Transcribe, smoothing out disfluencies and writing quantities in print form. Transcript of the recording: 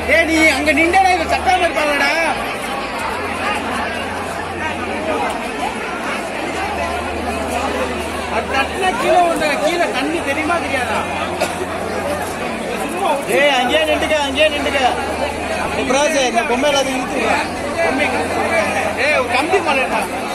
ஏ நீ அங்க நின்றடா இவன் சட்டாம இருப்பாங்கடா. அது தட்டினா கீழே ஒன்று கீழே தண்ணி தெரியுமா தெரியாதா? ஏய் அங்கேயே நின்றுக்க இந்த பொம்மை எல்லாத்தையும் இழுத்துடுறா. ஏ கம்பி மாட்டா